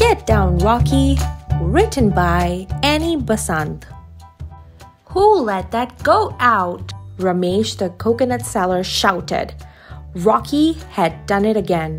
Get Down, Rocky, written by Annie Besant. Who let that goat out? Ramesh the coconut seller shouted. Rocky had done it again.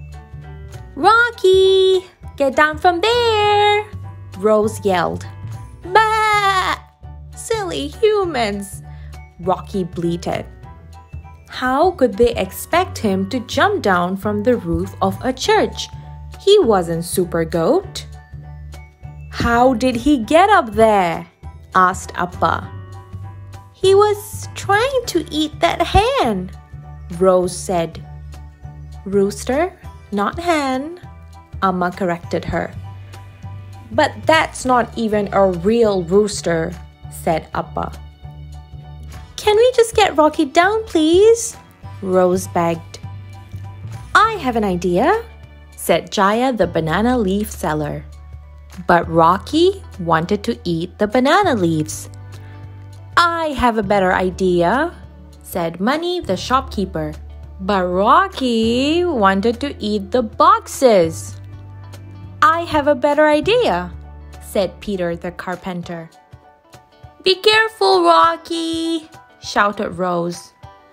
Rocky, get down from there, Rose yelled. Bah! Silly humans, Rocky bleated. How could they expect him to jump down from the roof of a church? He wasn't Super Goat. How did he get up there? Asked Appa. He was trying to eat that hen, Rose said. Rooster, not hen, Amma corrected her. But that's not even a real rooster, said Appa. Can we just get Rocky down, please? Rose begged. I have an idea, said Jaya the banana leaf seller. But Rocky wanted to eat the banana leaves. I have a better idea, said Money the shopkeeper. But Rocky wanted to eat the boxes. I have a better idea, said Peter the carpenter. Be careful, Rocky, shouted Rose.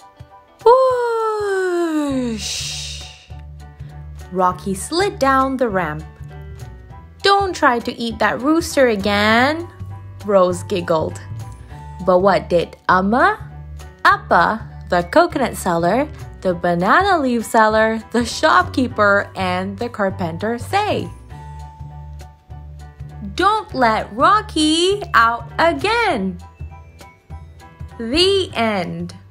Whoosh! Rocky slid down the ramp. Don't try to eat that rooster again, Rose giggled. But what did Amma, Appa, the coconut seller, the banana leaf seller, the shopkeeper, and the carpenter say? Don't let Rocky out again. The end.